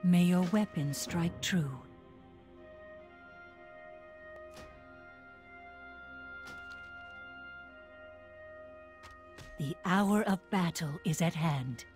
May your weapon strike true. The hour of battle is at hand.